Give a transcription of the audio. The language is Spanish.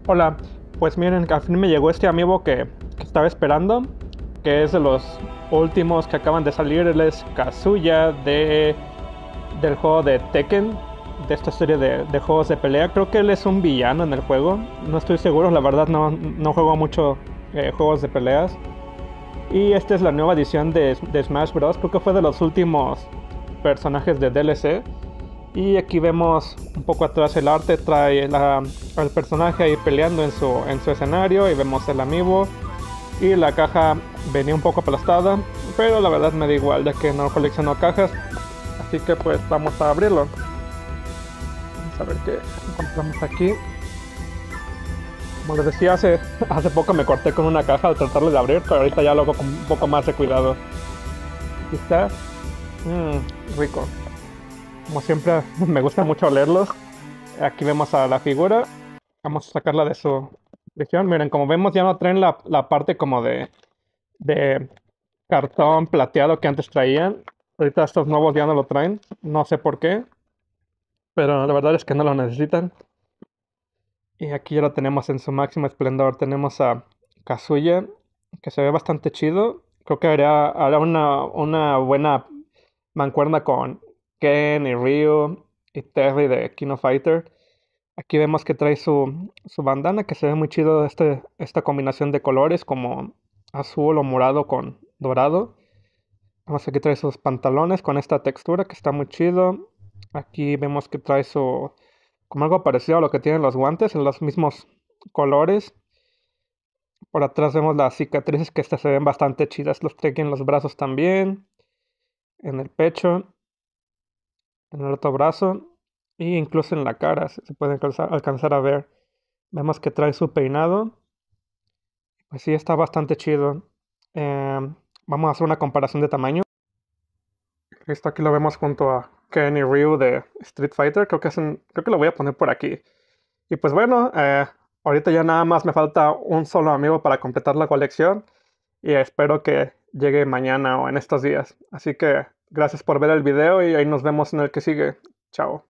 Hola, pues miren, al fin me llegó este amiibo que estaba esperando, que es de los últimos que acaban de salir. Él es Kazuya del juego de Tekken, de esta serie de juegos de pelea. Creo que él es un villano en el juego, no estoy seguro, la verdad no juego mucho juegos de peleas. Y esta es la nueva edición de Smash Bros. Creo que fue de los últimos personajes de DLC. Y aquí vemos un poco atrás el arte, trae al personaje ahí peleando en su escenario y vemos el amiibo. Y la caja venía un poco aplastada, pero la verdad me da igual ya que no colecciono cajas. Así que pues vamos a abrirlo. Vamos a ver qué encontramos aquí. Como les decía, hace poco me corté con una caja al tratarlo de abrir, pero ahorita ya lo hago con un poco más de cuidado. Aquí está. Rico. Como siempre, me gusta mucho olerlos. Aquí vemos a la figura. Vamos a sacarla de su prisión. Miren, como vemos, ya no traen la parte como de cartón plateado que antes traían. Ahorita estos nuevos ya no lo traen. No sé por qué, pero la verdad es que no lo necesitan. Y aquí ya lo tenemos en su máximo esplendor. Tenemos a Kazuya, que se ve bastante chido. Creo que hará una buena mancuerna con Ken y Ryu y Terry de King of Fighter. Aquí vemos que trae su bandana, que se ve muy chido esta combinación de colores, como azul o morado con dorado. Vemos aquí trae sus pantalones con esta textura que está muy chido. Aquí vemos que trae como algo parecido a lo que tienen los guantes, en los mismos colores. Por atrás vemos las cicatrices que estas se ven bastante chidas. Los trae aquí en los brazos también, en el pecho, en el otro brazo e incluso en la cara se puede alcanzar a ver. Vemos que trae su peinado. Pues sí, está bastante chido. Vamos a hacer una comparación de tamaño. Esto aquí lo vemos junto a Ken y Ryu de Street Fighter. Creo que lo voy a poner por aquí. Y pues bueno, ahorita ya nada más me falta un solo amigo para completar la colección. Y espero que llegue mañana o en estos días. Así que gracias por ver el video y ahí nos vemos en el que sigue. Chao.